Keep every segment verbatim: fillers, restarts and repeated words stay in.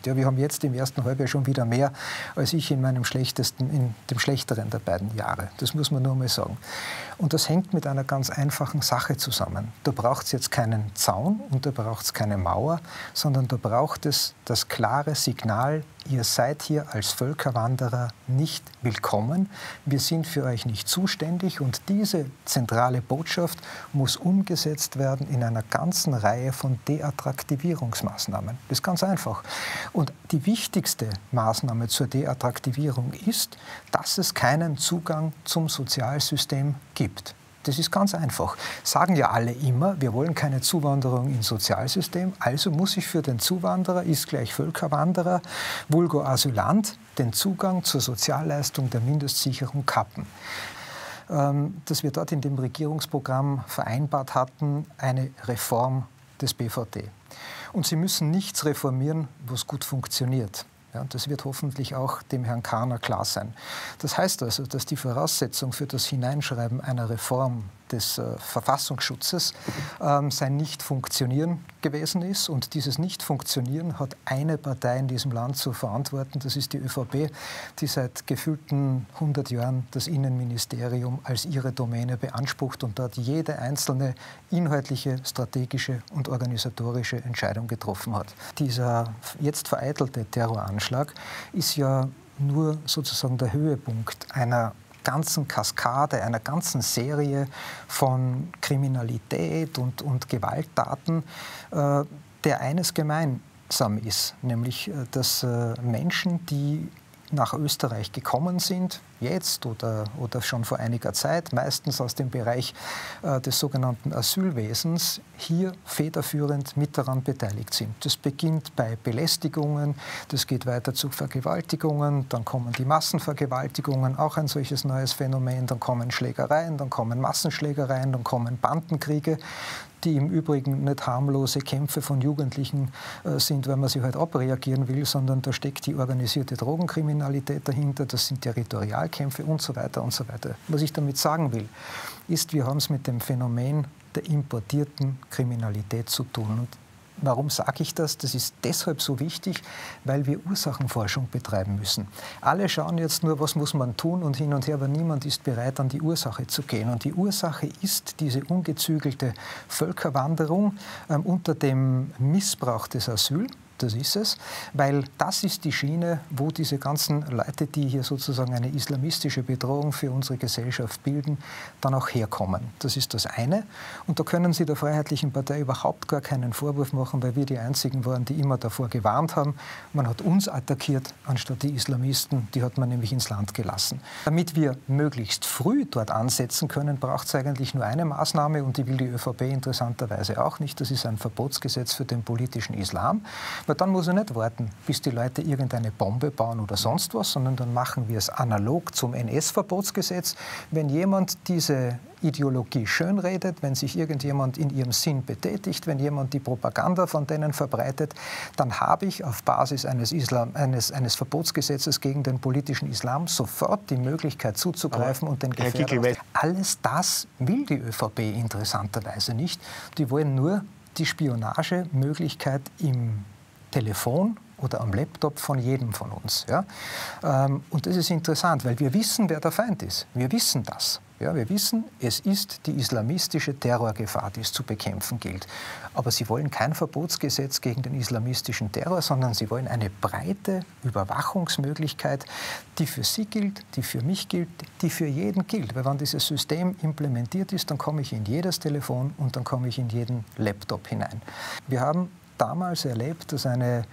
nicht. Ja, wir haben jetzt im ersten Halbjahr schon wieder mehr als ich in meinem schlechtesten, in dem schlechteren der beiden Jahre. Das muss man nur mal sagen. Und das hängt mit einer ganz einfachen Sache zusammen. Da braucht es jetzt keinen Zaun und da braucht es keine Mauer, sondern da braucht es das klare Signal, ihr seid hier als Völkerwanderer nicht willkommen, wir sind für euch nicht zuständig und diese zentrale Botschaft muss umgesetzt werden in einer ganzen Reihe von Deattraktivierungsmaßnahmen. Das ist ganz einfach. Und die wichtigste Maßnahme zur Deattraktivierung ist, dass es keinen Zugang zum Sozialsystem gibt. Das ist ganz einfach. Sagen ja alle immer, wir wollen keine Zuwanderung ins Sozialsystem, also muss ich für den Zuwanderer, ist gleich Völkerwanderer, vulgo Asylant, den Zugang zur Sozialleistung der Mindestsicherung kappen. Ähm, dass wir dort in dem Regierungsprogramm vereinbart hatten, eine Reform des B V D. Und Sie müssen nichts reformieren, was gut funktioniert. Ja, das wird hoffentlich auch dem Herrn Karner klar sein. Das heißt also, dass die Voraussetzung für das Hineinschreiben einer Reform des äh, Verfassungsschutzes ähm, sein Nicht-Funktionieren gewesen ist. Und dieses Nicht-Funktionieren hat eine Partei in diesem Land zu verantworten, das ist die ÖVP, die seit gefühlten hundert Jahren das Innenministerium als ihre Domäne beansprucht und dort jede einzelne inhaltliche, strategische und organisatorische Entscheidung getroffen hat. Dieser jetzt vereitelte Terroranschlag ist ja nur sozusagen der Höhepunkt einer ganzen Kaskade, einer ganzen Serie von Kriminalität und, und Gewalttaten, äh, der eines gemeinsam ist, nämlich äh, dass äh, Menschen, die nach Österreich gekommen sind, jetzt oder, oder schon vor einiger Zeit, meistens aus dem Bereich äh, des sogenannten Asylwesens, hier federführend mit daran beteiligt sind. Das beginnt bei Belästigungen, das geht weiter zu Vergewaltigungen, dann kommen die Massenvergewaltigungen, auch ein solches neues Phänomen, dann kommen Schlägereien, dann kommen Massenschlägereien, dann kommen Bandenkriege, die im Übrigen nicht harmlose Kämpfe von Jugendlichen äh, sind, weil man sie halt abreagieren will, sondern da steckt die organisierte Drogenkriminalität dahinter, das sind Territorialkämpfe und so weiter und so weiter. Was ich damit sagen will, ist, wir haben es mit dem Phänomen der importierten Kriminalität zu tun. Und warum sage ich das? Das ist deshalb so wichtig, weil wir Ursachenforschung betreiben müssen. Alle schauen jetzt nur, was muss man tun und hin und her, aber niemand ist bereit, an die Ursache zu gehen. Und die Ursache ist diese ungezügelte Völkerwanderung äh, unter dem Missbrauch des Asyl. Das ist es, weil das ist die Schiene, wo diese ganzen Leute, die hier sozusagen eine islamistische Bedrohung für unsere Gesellschaft bilden, dann auch herkommen. Das ist das eine. Und da können Sie der Freiheitlichen Partei überhaupt gar keinen Vorwurf machen, weil wir die Einzigen waren, die immer davor gewarnt haben. Man hat uns attackiert, anstatt die Islamisten, die hat man nämlich ins Land gelassen. Damit wir möglichst früh dort ansetzen können, braucht es eigentlich nur eine Maßnahme und die will die ÖVP interessanterweise auch nicht. Das ist ein Verbotsgesetz für den politischen Islam. Weil dann muss er nicht warten, bis die Leute irgendeine Bombe bauen oder sonst was, sondern dann machen wir es analog zum N S-Verbotsgesetz. Wenn jemand diese Ideologie schönredet, wenn sich irgendjemand in ihrem Sinn betätigt, wenn jemand die Propaganda von denen verbreitet, dann habe ich auf Basis eines, Islam, eines, eines Verbotsgesetzes gegen den politischen Islam sofort die Möglichkeit zuzugreifen Aber und den Gefährder. Alles das will die ÖVP interessanterweise nicht. Die wollen nur die Spionagemöglichkeit im Telefon oder am Laptop von jedem von uns. Ja? Und das ist interessant, weil wir wissen, wer der Feind ist. Wir wissen das. Ja, wir wissen, es ist die islamistische Terrorgefahr, die es zu bekämpfen gilt. Aber sie wollen kein Verbotsgesetz gegen den islamistischen Terror, sondern sie wollen eine breite Überwachungsmöglichkeit, die für sie gilt, die für mich gilt, die für jeden gilt. Weil wenn dieses System implementiert ist, dann komme ich in jedes Telefon und dann komme ich in jeden Laptop hinein. Wir haben damals erlebt, dass eine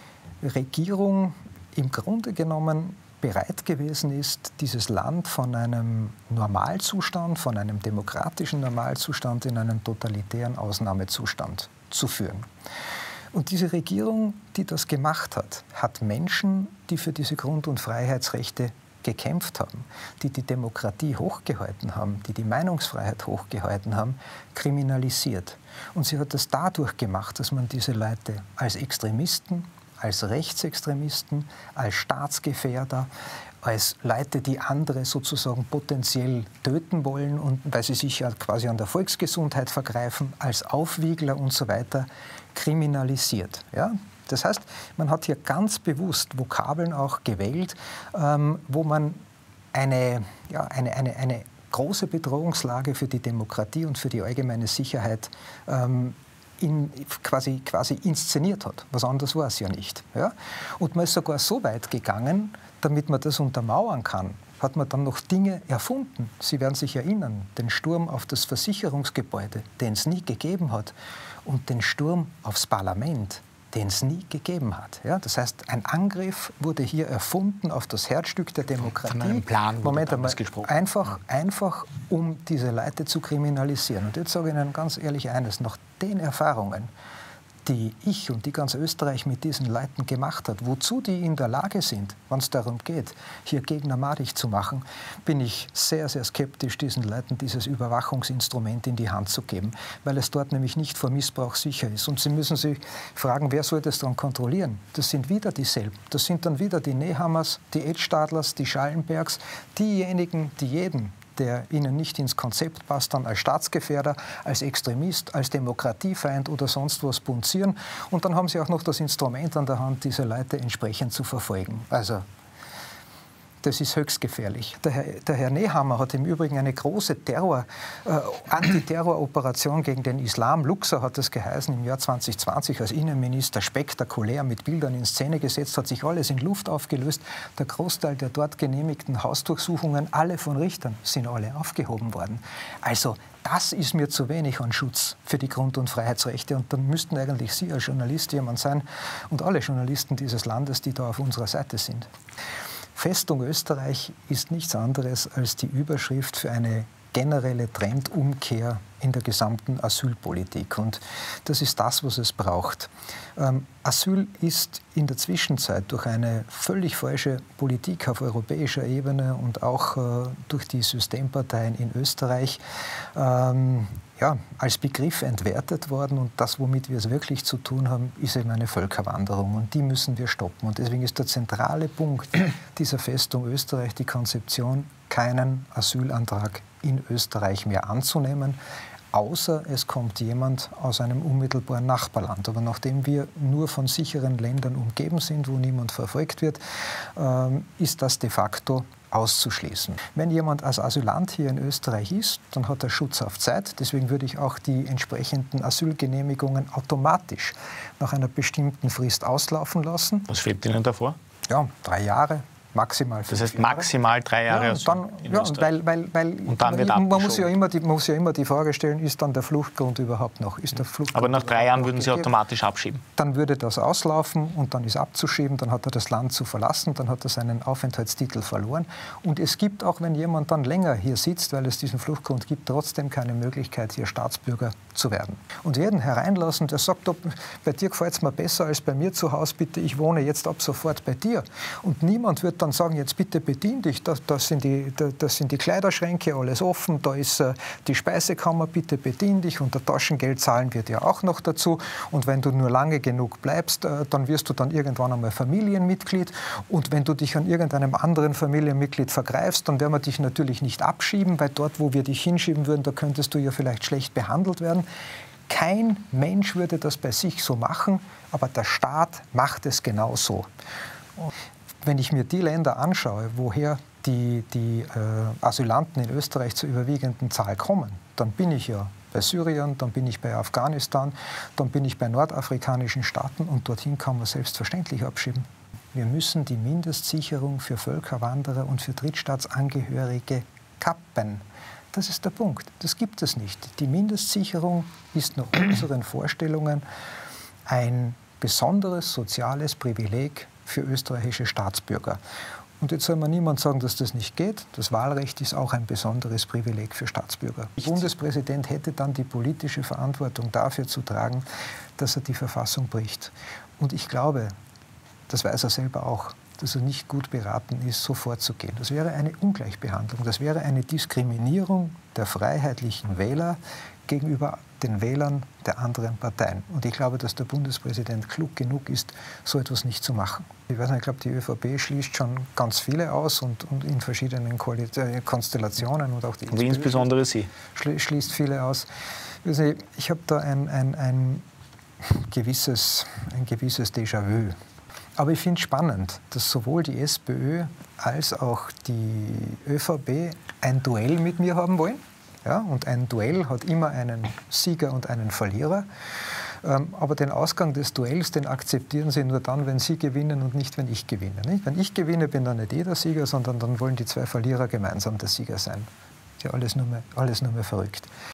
Regierung im Grunde genommen bereit gewesen ist, dieses Land von einem Normalzustand, von einem demokratischen Normalzustand in einen totalitären Ausnahmezustand zu führen. Und diese Regierung, die das gemacht hat, hat Menschen, die für diese Grund- und Freiheitsrechte gekämpft haben, die die Demokratie hochgehalten haben, die die Meinungsfreiheit hochgehalten haben, kriminalisiert. Und sie hat das dadurch gemacht, dass man diese Leute als Extremisten, als Rechtsextremisten, als Staatsgefährder, als Leute, die andere sozusagen potenziell töten wollen und weil sie sich ja quasi an der Volksgesundheit vergreifen, als Aufwiegler und so weiter kriminalisiert. Ja? Das heißt, man hat hier ganz bewusst Vokabeln auch gewählt, ähm, wo man eine, ja, eine, eine, eine große Bedrohungslage für die Demokratie und für die allgemeine Sicherheit ähm, in, quasi, quasi inszeniert hat. Was anderes war es ja nicht. Ja? Und man ist sogar so weit gegangen, damit man das untermauern kann, hat man dann noch Dinge erfunden. Sie werden sich erinnern, den Sturm auf das Versicherungsgebäude, den es nie gegeben hat, und den Sturm aufs Parlament, den es nie gegeben hat. Ja, das heißt, ein Angriff wurde hier erfunden auf das Herzstück der Demokratie. Von einem Plan wurde Moment einmal, gesprochen. Einfach, einfach, um diese Leute zu kriminalisieren. Und jetzt sage ich Ihnen ganz ehrlich eines, nach den Erfahrungen, die ich und die ganz Österreich mit diesen Leuten gemacht hat, wozu die in der Lage sind, wenn es darum geht, hier Gegner madig zu machen, bin ich sehr, sehr skeptisch, diesen Leuten dieses Überwachungsinstrument in die Hand zu geben, weil es dort nämlich nicht vor Missbrauch sicher ist. Und Sie müssen sich fragen, wer soll das dann kontrollieren? Das sind wieder dieselben. Das sind dann wieder die Nehammers, die Edstadlers, die Schallenbergs, diejenigen, die jeden, der ihnen nicht ins Konzept passt, dann als Staatsgefährder, als Extremist, als Demokratiefeind oder sonst was punzieren. Und dann haben sie auch noch das Instrument an der Hand, diese Leute entsprechend zu verfolgen. Also das ist höchst gefährlich. Der Herr, der Herr Nehammer hat im Übrigen eine große Terror, äh, Antiterror-Operation gegen den Islam, Luxor hat das geheißen, im Jahr zwanzig zwanzig als Innenminister spektakulär mit Bildern in Szene gesetzt, hat sich alles in Luft aufgelöst. Der Großteil der dort genehmigten Hausdurchsuchungen, alle von Richtern, sind alle aufgehoben worden. Also das ist mir zu wenig an Schutz für die Grund- und Freiheitsrechte. Und dann müssten eigentlich Sie als Journalist jemand sein und alle Journalisten dieses Landes, die da auf unserer Seite sind. Festung Österreich ist nichts anderes als die Überschrift für eine generelle Trendumkehr in der gesamten Asylpolitik. Und das ist das, was es braucht. Ähm, Asyl ist in der Zwischenzeit durch eine völlig falsche Politik auf europäischer Ebene und auch äh, durch die Systemparteien in Österreich ähm, ja, als Begriff entwertet worden. Und das, womit wir es wirklich zu tun haben, ist eben eine Völkerwanderung. Und die müssen wir stoppen. Und deswegen ist der zentrale Punkt dieser Festung Österreich die Konzeption, keinen Asylantrag in Österreich mehr anzunehmen, außer es kommt jemand aus einem unmittelbaren Nachbarland. Aber nachdem wir nur von sicheren Ländern umgeben sind, wo niemand verfolgt wird, ähm, ist das de facto auszuschließen. Wenn jemand als Asylant hier in Österreich ist, dann hat er Schutz auf Zeit. Deswegen würde ich auch die entsprechenden Asylgenehmigungen automatisch nach einer bestimmten Frist auslaufen lassen. Was schwebt Ihnen davor? Ja, drei Jahre. Maximal das heißt maximal drei Jahre ja, dann, in ja, Österreich. weil, weil, weil und dann wird man, man muss ja immer die, man muss ja immer die Frage stellen, ist dann der Fluchtgrund überhaupt noch? Ist der Fluchtgrund Aber nach drei Jahren würden Sie automatisch abschieben? Dann würde das auslaufen und dann ist abzuschieben, dann hat er das Land zu verlassen, dann hat er seinen Aufenthaltstitel verloren. Und es gibt auch, wenn jemand dann länger hier sitzt, weil es diesen Fluchtgrund gibt, trotzdem keine Möglichkeit, hier Staatsbürger zu werden. Und jeden hereinlassen, der sagt, bei dir gefällt es mir besser als bei mir zu Hause, bitte, ich wohne jetzt ab sofort bei dir. Und niemand wird dann sagen, jetzt bitte bedien dich, das, das, sind die, das sind die Kleiderschränke, alles offen, da ist äh, die Speisekammer, bitte bedien dich und der Taschengeld zahlen wird ja auch noch dazu. Und wenn du nur lange genug bleibst, äh, dann wirst du dann irgendwann einmal Familienmitglied. Und wenn du dich an irgendeinem anderen Familienmitglied vergreifst, dann werden wir dich natürlich nicht abschieben, weil dort, wo wir dich hinschieben würden, da könntest du ja vielleicht schlecht behandelt werden. Kein Mensch würde das bei sich so machen, aber der Staat macht es genau so. Wenn ich mir die Länder anschaue, woher die, die äh, Asylanten in Österreich zur überwiegenden Zahl kommen, dann bin ich ja bei Syrien, dann bin ich bei Afghanistan, dann bin ich bei nordafrikanischen Staaten und dorthin kann man selbstverständlich abschieben. Wir müssen die Mindestsicherung für Völkerwanderer und für Drittstaatsangehörige kappen. Das ist der Punkt. Das gibt es nicht. Die Mindestsicherung ist nach unseren Vorstellungen ein besonderes soziales Privileg für österreichische Staatsbürger. Und jetzt soll mir niemand sagen, dass das nicht geht. Das Wahlrecht ist auch ein besonderes Privileg für Staatsbürger. Der Bundespräsident hätte dann die politische Verantwortung dafür zu tragen, dass er die Verfassung bricht. Und ich glaube, das weiß er selber auch, dass er nicht gut beraten ist, so vorzugehen. Das wäre eine Ungleichbehandlung. Das wäre eine Diskriminierung der freiheitlichen Wähler gegenüber den Wählern der anderen Parteien. Und ich glaube, dass der Bundespräsident klug genug ist, so etwas nicht zu machen. Ich weiß nicht, ich glaube, die ÖVP schließt schon ganz viele aus und, und in verschiedenen Konstellationen. Und auch die Wie insbesondere Sie? Schließt viele aus. Also ich habe da ein, ein, ein gewisses, ein gewisses Déjà-vu. Aber ich finde es spannend, dass sowohl die SPÖ als auch die ÖVP ein Duell mit mir haben wollen. Ja, und ein Duell hat immer einen Sieger und einen Verlierer. Ähm, aber den Ausgang des Duells, den akzeptieren sie nur dann, wenn sie gewinnen und nicht, wenn ich gewinne. Nicht? Wenn ich gewinne, bin dann nicht ich der Sieger, sondern dann wollen die zwei Verlierer gemeinsam der Sieger sein. Ja, alles nur mehr, alles nur mehr verrückt.